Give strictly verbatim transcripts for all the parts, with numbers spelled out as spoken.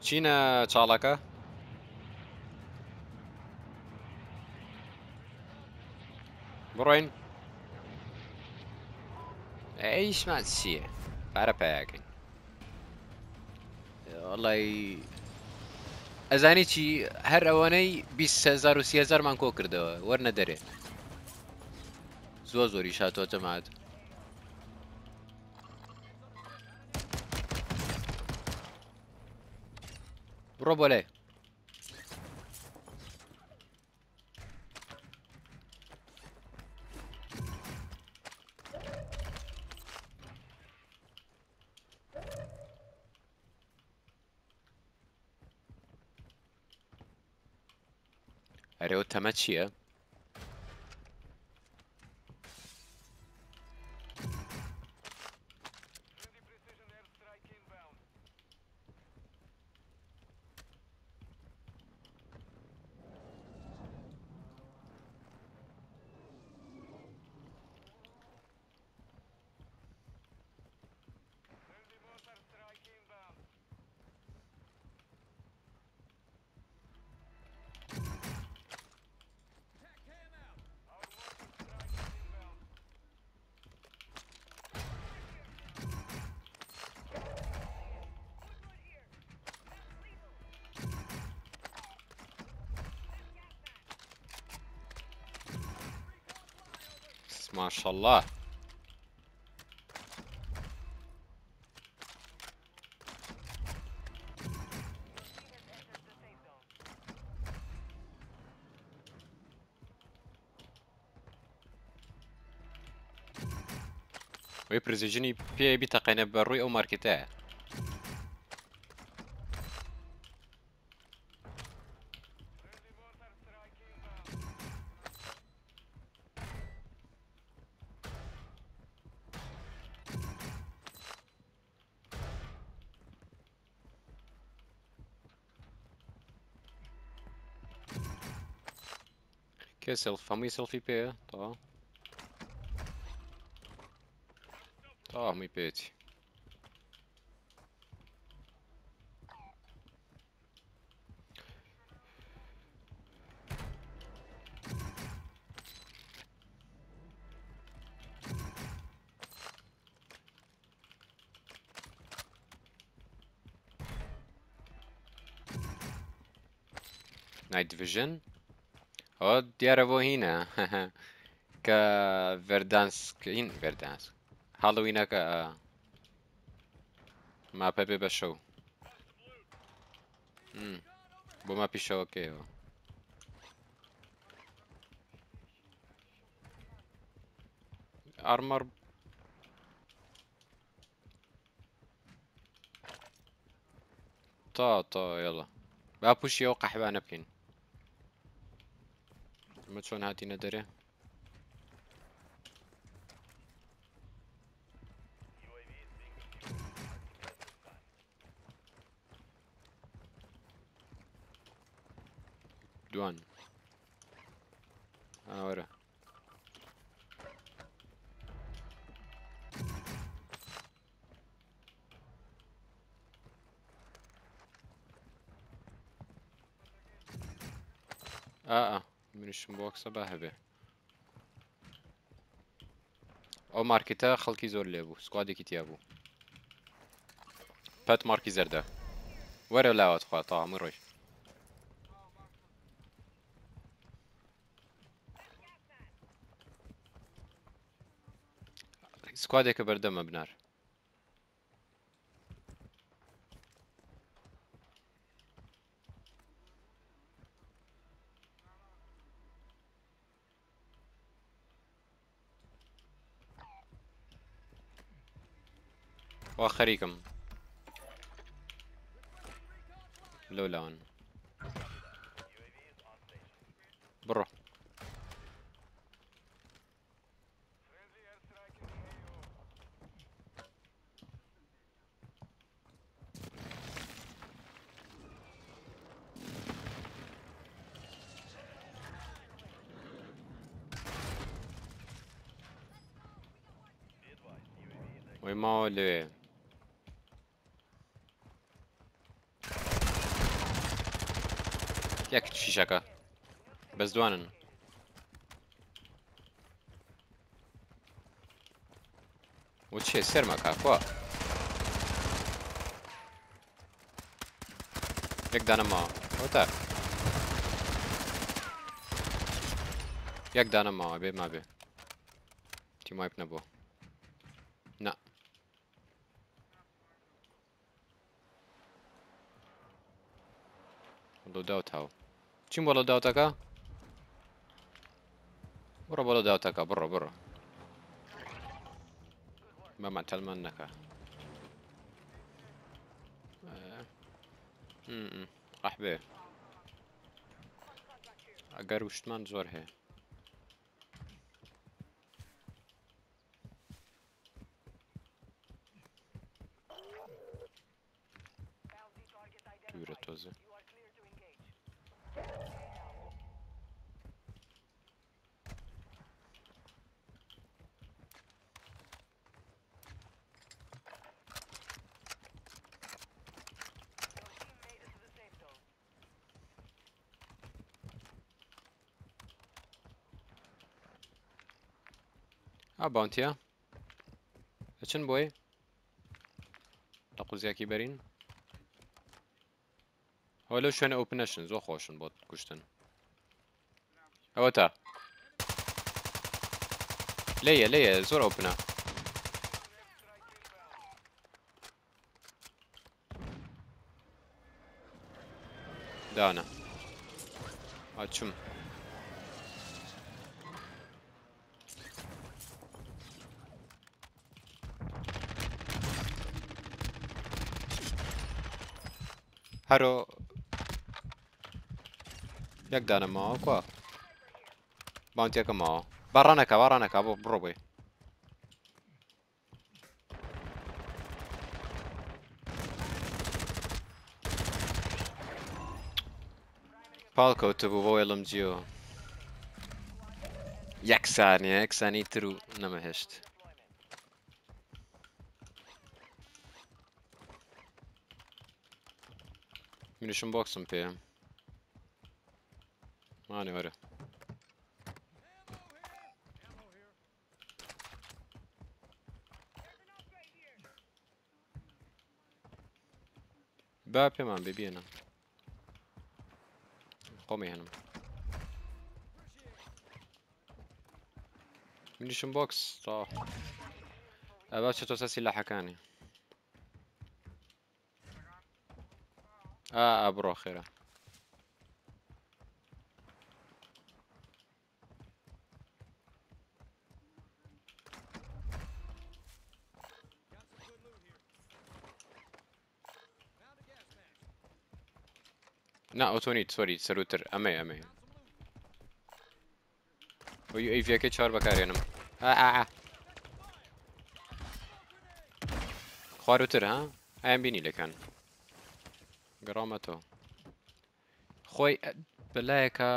چینە چاڵەکە؟ بڕۆین ئەیشمان چییە؟ پارە پایاکەین وەڵی ئەزانی چی هەر ئەوانەی بیست هەزار و سی هەزارمان کۆ کردەوە وەرنە دەرێ زۆر زۆری شاتۆ جەماعەت بڕۆ بۆ لای ئەرێ ئەو تەمە چییە؟ ماشەڵڵا وی پرزیژنی پێ بیتەقێنە بەڕووی ئەو مارکێتەیە کێ سڵف هەمووی سڵفی پێیە تا تا هەمووی پێێتی نایت ڤژن ئەوە دیارە بۆ هینە کە ڤەردانسکین ڤەردانس هاڵۆوینەکە ماپە بێ بە شەو بۆ ماپی شەوەکەیەوە ئارمەر تا تا یاڵە با پوشی ئەو قەحبانە بکەین ئەمە چۆن هاتینە دەرێ دوان ئاوەرە ئا منیشم بۆ قسە با هەبێ ئەو مارکێتە خەڵکی زۆر لێ بوو سکوادێکی تیا بوو پەت مارکی زەردە وەرە لاوەت خوا تا هەمووی ڕۆیش سکوادێکە بەردەمە بنار وا خەریکم لەو لاوان بڕۆ وی ماوە لێ یەک شیشەکە بەس دوانن و چێ سەرمەکە خوا یەک دانەماوە ئەوتە یەک دانەماوە بێ ما بێ تیمایپ نەبووە نا بۆ داوتاو چیم بۆڵە داوتەکە بڕۆ بۆڵە داوتەکە بڕۆ بڕۆ بەمە تەلمان نەکە ڕاح بێ ئەگەر وشتمان زۆر هەیە دوورە تۆزە ئا باونتیە دەچن بۆی لە قوزیاکی بەرین ئەوە لەو شوێنە ئۆپنەشن زۆر خۆشن بۆ کوشتن ئەوە تا لێیە لێیە زۆر ئۆپنە دانە ئاچم هەرۆ یەک دانە ماوە کوا باونتیەکە ماوە باڕانەکە باڕانەکە بۆ بڕۆ بێ پاڵ کەوتە بوو بۆ وێڵم جیەوە یەک سانیە یەک سانی تر و نەمەهێشت منیشم بۆکسم پێە مانێ وەرە با پێمان ببیێنە خۆمی هێنم منیشم بۆکس تا ئەوە چێتۆ سەسی لەحەکانی ئا ئا بڕۆ خێرە نا ئۆتۆنیت سۆری سەروتر ئەمەی ئەمەی بۆ یو ئەیڤەکەی چوار بەکارێنم ئا ئا ئا خواروتر ها ئایان بینی لەکەن گەڕامەتەوە خۆی بەلایەکە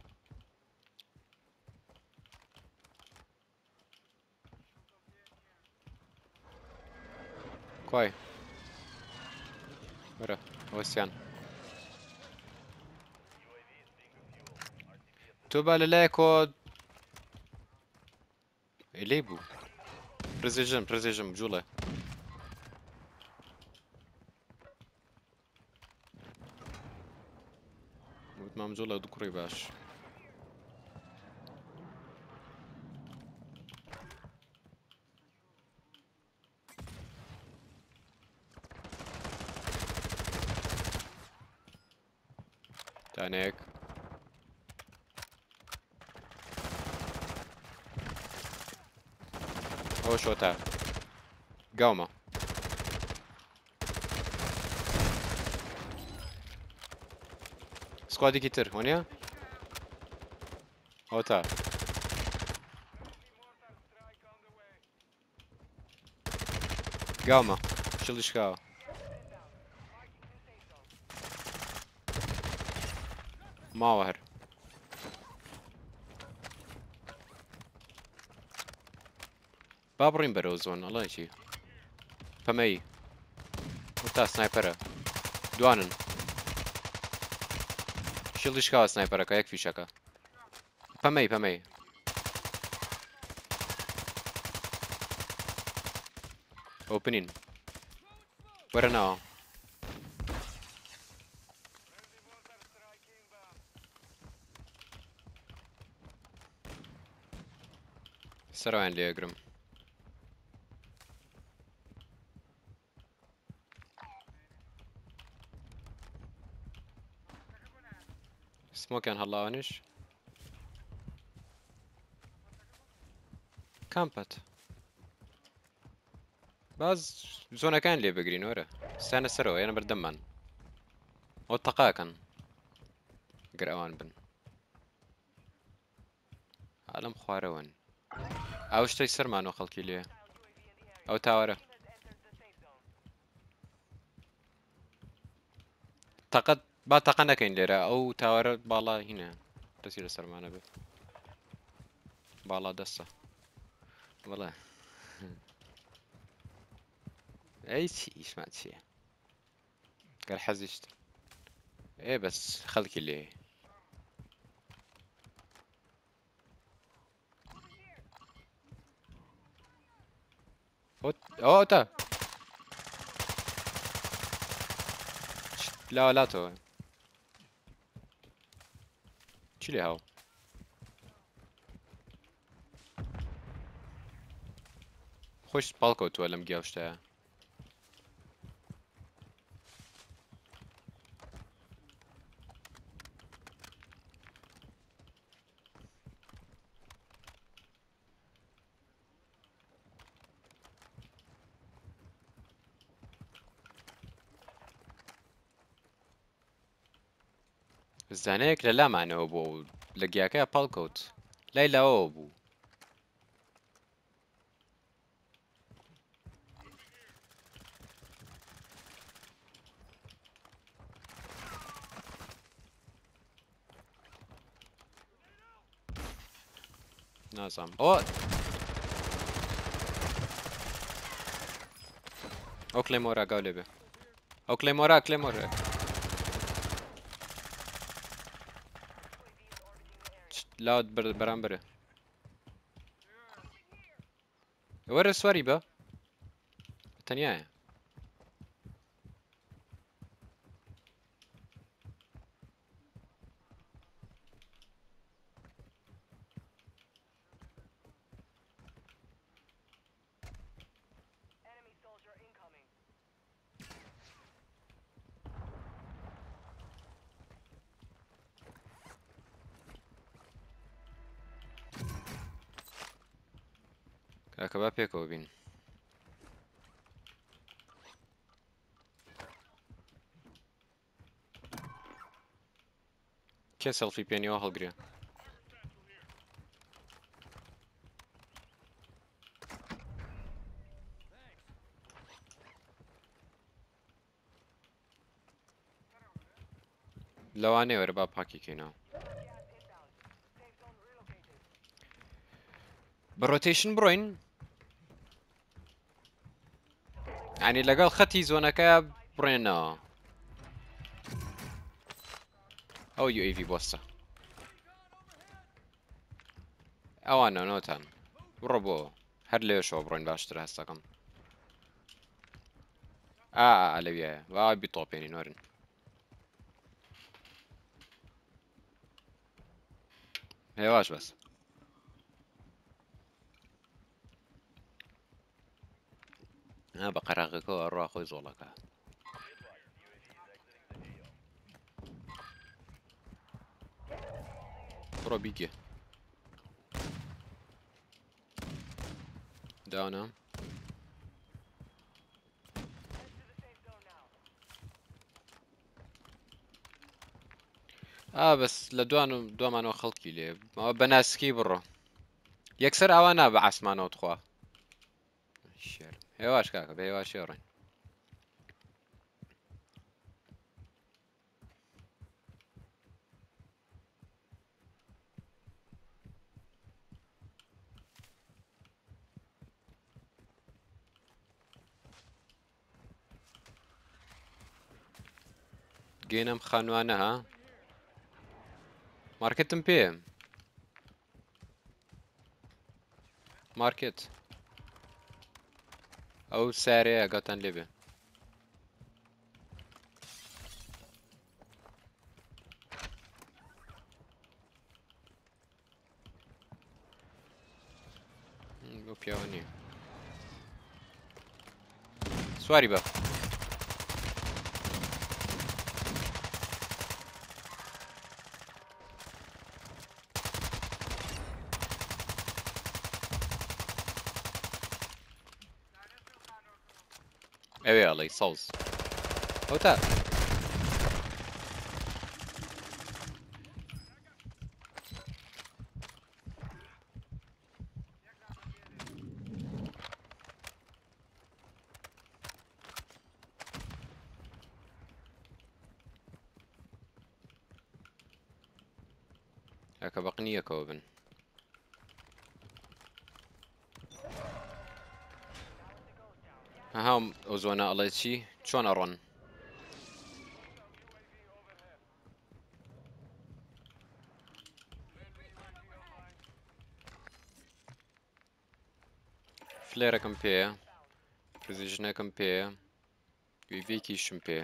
کوای وەرە وەستیان تۆ با لەلایەکۆ لێ بوو پرزێژم پرزێژم جوڵە وتمام جوڵە دوو کوڕی باش دانەیەک ئەوە شۆتە گاومە سکوادێکی تر وانە ئەوە تا گاومە شڵیشکاوە ماوە هەر با بڕین بەرەو زۆن ئەڵێ چی پەمەی تا سنایپەرە دوانن شيلدي شكاوى سنايبرك يكفي شكا. بمي بمي اوبنين ورا ناو سروان لي اقرم سموكان هلا ونش كامبت باز زونا كان لي بقرين ورا استنى سرو انا بردمان واتقاكن قرأوان بن عالم خواروان او شتي سرمان وخلقي ليه او تاورة تقد با تقنا كاين ليرة او تاورة بالا هنا تسير سرمانة به بالا دسة والله اي شيء سمعت شيء قال حزشت ايه بس خلقي ليه اوت اوتا لا لا تو شيلي هاو خوش بالكوت ولا مقاوشتها الزانيك لا معنى ابو لقياك بالكوت لا لا ابو نازم او او كليمورا قالبه او كليمورا كليمورا لا بر برامبره ورا سواري با تانية كباب بيكو بين كسل في بيني واحد قريا لو اني ورا باب هاكي كينا بالروتيشن بروين يعني لقال ختي زونا كاب بروينا او يو اي في بوستا او انا نوتان بربو هر ليش هو بروين باشتري هستكم اه على وياه وا بيطوبيني نورن هيواش بس ها بقرقكو اروح يزولك برو بيجي داونا اه بس لدوانو دومانو خلقي لي ما بناسكي برو يكسر اوانا بعس ما نوت خوا الشير هيواش كاكا بهيواش يورين جينا مخانوانا ها ماركتم پێم مارکت ئەو سارەیە ئەگاتان لێبێ بۆ پیاوە نییە سواری بە ئەوێ ئەڵێی سەوز ئەو تا ئەکە بەقنیەکەوە بن ئەها ئەو زۆنە ئەڵێ چی چۆنە ڕۆن فلێرەکەم پێیە پزیژنەکەم پێیە ویڤێکیشم پێ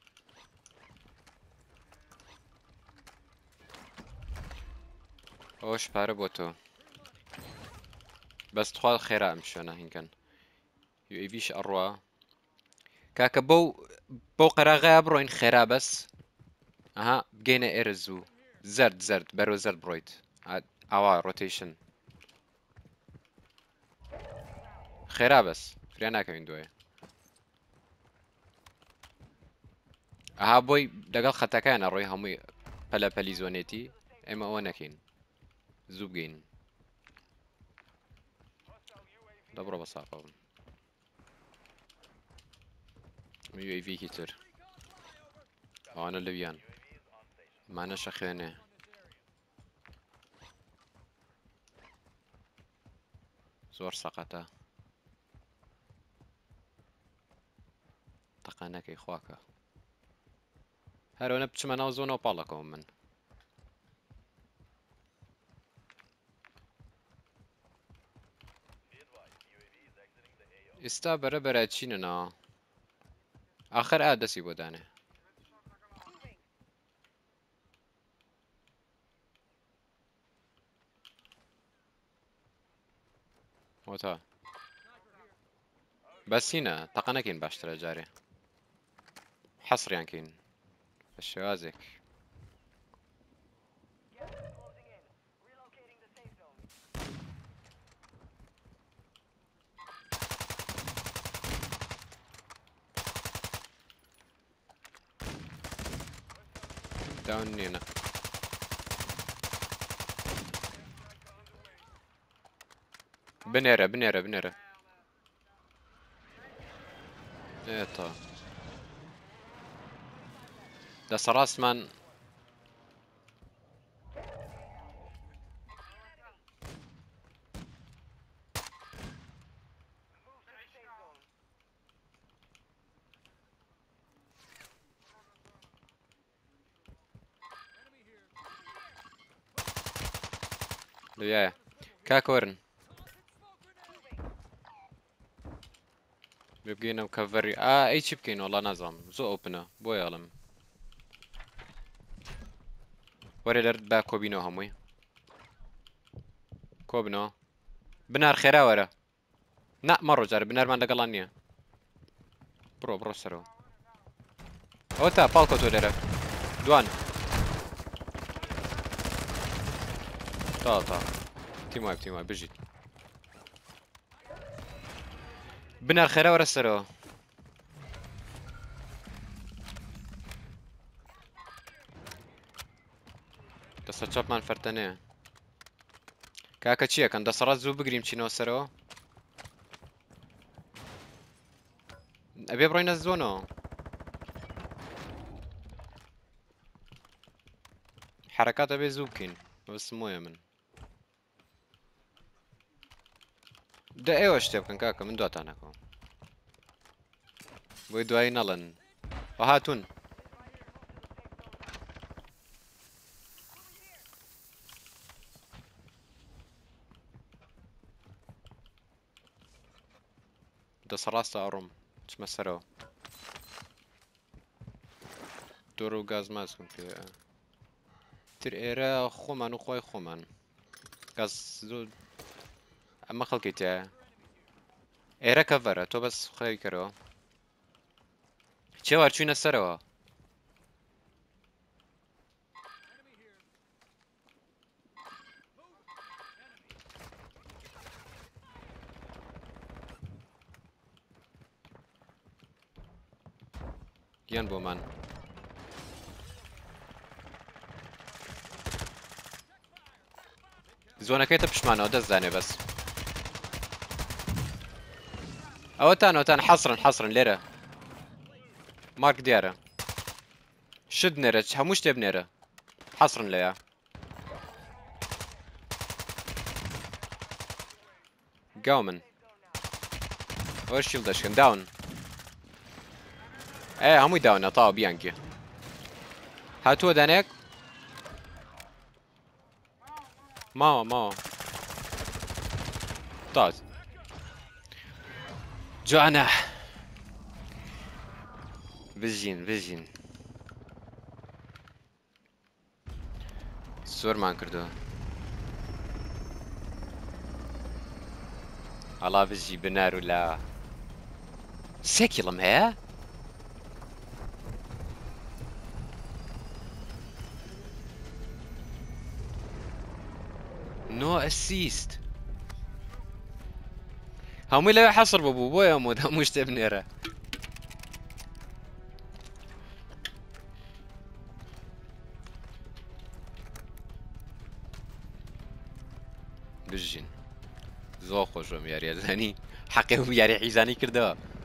ئەوەش پارە بۆ تۆ بەس تخوا خێرا ئەم شوێنە هینکەن یوئیڤیش ئەڕوا کاکە بەو بەو قەراغەیە بڕۆین خێرا بەس ئەها بگەینە ئێرە زوو زەرد زەرد بەرەو زەرد بڕۆیت ئاوا ڕۆتیشن خێرا بەس فریا ناکەوین دوێ ئەها بۆی لەگەڵ خەتەکانە ڕۆی هەمووی پەلەپەلی زۆنێتی ئێمە ئەوە نەکەین زوو بگەین دەبڕۆ بە ساقە بن یوئیڤیکی تر ئەوانە لەویان مانە شەخێنێ زۆر سەقەتە تەقانەکەی خواکە هەرەوەنە بچمە ناو زۆنەوە پاڵەکەوم من ئێستا بەرەبەرە چینەنەوە ئاخر ئا دەستی بۆ دانێ وەتا بەسینە تەقە نەکەین باشترە جارێ حەسڕیان کەین بە شێوازێک داون نێنە بنێرە بنێرە بنێرە ئێتا دەسەڕاستمان لەوایە کاکۆرن ببگەینەم کەڤەری ئا ئەی چی بکەین وەڵا نازانم زۆر ئۆپنە بۆ یاڵم وەرە لەرد با کۆبینەوە هەمووی کۆبنەوە بنار خێرا وەرە نا مەڕۆ جارە بنارمان لەگەڵان نییە بڕۆ بڕۆ سەرەوە ئەوە تا پاڵکە تۆ لێرە دوان تا تا تیم وای تیم وای بژیت بنار خێرا وەرە سەرەوە دەسە چاپمان فەرتەنەیە کاکە چیەکەن دەسەڕات زوو بگریم چینەوە سەرەوە ئەبێ بڕۆینە زۆنەوە حرەکات ئەبێ زوو بکەین بەسمۆیە من دە ئێوە شتێ بکەن کاکە من دواتانەکەم بۆی دوایی نەڵێن بە هاتوون دەسە ڕاستە ئەڕۆم چمە سەرەوە دۆرە و گاز ماسکم پێ تر ئێرە خۆمان و خۆی خۆمان گاز زۆر ئەمە خەڵکی تایە ئێرە کەڤەرە تۆ بەس خەوی کەرەوە چێوار چوینە سەرەوە گیان بۆمان زۆنەکەیتە پشمانەوە دەستدانێ بەس ئەوەتان ئەوتان حەسرن حەسرن لێرە مارک دیارە شت نێرە هەموو شتێ بنێرە حەسرن لێیە گاو من ئەوە شیڵ دەشکن داون ئێ هەمووی داونە تاوە بیانگی هاتووە دانێک ماوە ماوە تاز جوانە بژین بژین زۆرمان کردووە هەڵا بژی بنار و لا سێ کیڵم هەیە نو ئەسیست هەمووی لەوێ حەسر ببوو بۆیە هەموو هەموو شتێ بنێرە بژین زۆر خۆشم یاریەزانی حەقێ و یاری حیزانی کردەوە